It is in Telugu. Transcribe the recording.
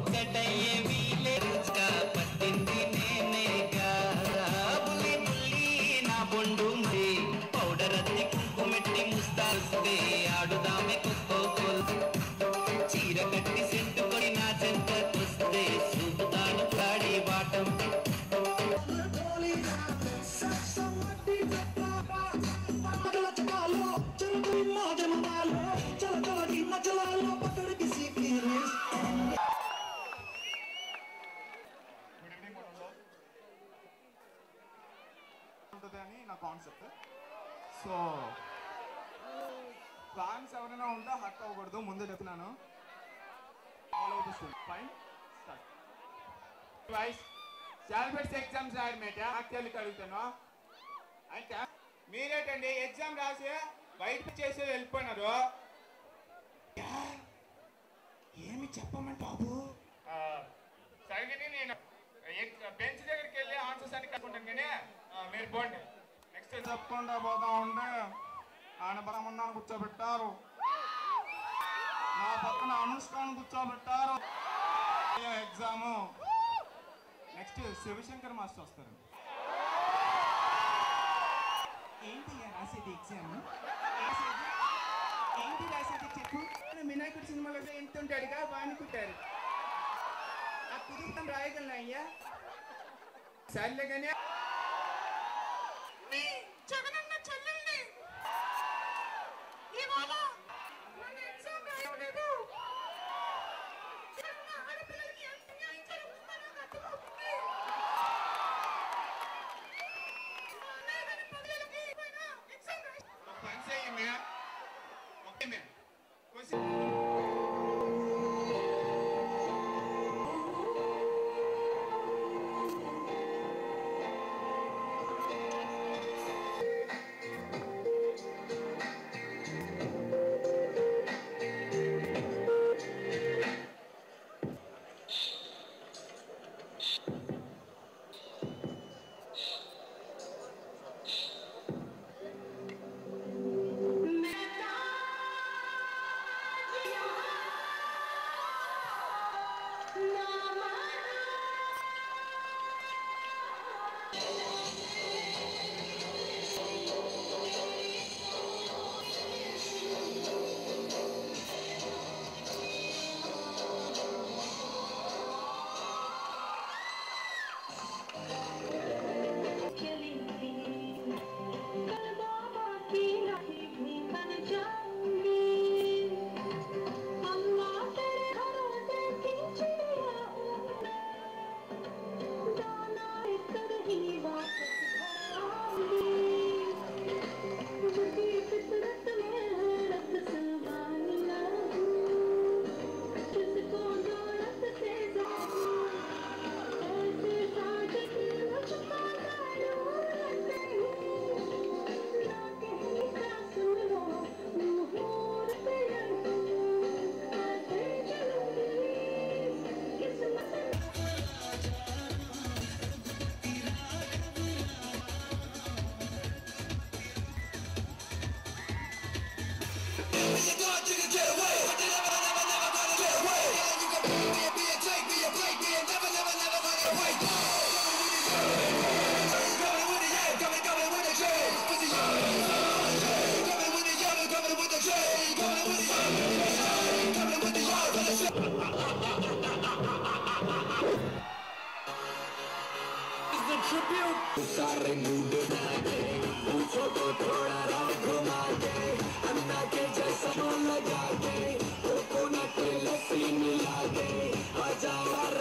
ఒక్కటయ్యే వీలే రుచిగా పట్టింది నేనేగా బుల్లి బుల్లి నా బొండు మరి పౌడర్ అద్ది కుంకుమెట్టి ముస్తాల్స్తే ఆడుదామె కొత్త చీర కట్టి సెంటు కొని నా చెంతకొస్తే చూపుతాను కాడి వాటం ఉంటుందని నా కాన్సెప్ట్. సో ప్లాన్స్ ఎవరైనా ఉంటే హట్ అవ్వకూడదు, ముందే చెప్తున్నాను. Fine start. వైస్ సాల్ఫెట్స్ ఎగ్జామ్స్ రాయడమేట యాక్చువల్లీ అడుగుతాను. అయితే మీరేటండి ఎగ్జామ్ రాసి బయటకు చేసి వెళ్ళిపోయినారు, ఏమి చెప్పమండి బాబు? సరిగ్గా నేను బెంచ్ దగ్గరికి వెళ్ళి ఆన్సర్స్ అన్ని కనుక్కుంటాను కానీ మీరు పోండి. నెక్స్ట్ చెప్పకుండా పోతా ఉంటే ఆయన పరమన్నాను కూర్చోబెట్టారు, నా పక్కన అనుష్కాను కూర్చోబెట్టారు. ఎగ్జాము నెక్స్ట్ శివశంకర్ మాస్టర్ వస్తారు. ఏంటి రాసేది ఎగ్జామ్? ఏంటి రాసేది చెప్పు. వినాయకుడి సినిమాలో ఎంత ఉంటాడుగా వాణి కుట్టారు. ఆ కుదురుతం రాయగలను అయ్యా. సర్లేగానే జగనన్న చెల్లెల్ని ఇవాళ మన ఎగ్జామ్ రాయలేదు. ఆడపిల్లలకి ఎంత న్యాయం జరుగుతుందో నాకు అర్థమవుతుంది. ఎగ్జామ్ పని చేయమే ఓకే మే सारे मूड बनाके पूछो तो थोड़ा रात घुमा के अन्ना के जैसा लगा के कोकोनट लस्सी मिला के आ जाओ